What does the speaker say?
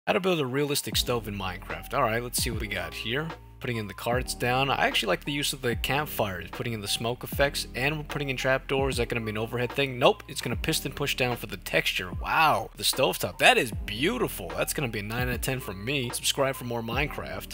How to build a realistic stove in Minecraft. Alright, let's see what we got here. Putting in the carts down. I actually like the use of the campfires, putting in the smoke effects, and we're putting in trapdoors. Is that going to be an overhead thing? Nope, it's going to piston push down for the texture. Wow, the stovetop, that is beautiful. That's going to be a 9 out of 10 from me. Subscribe for more Minecraft.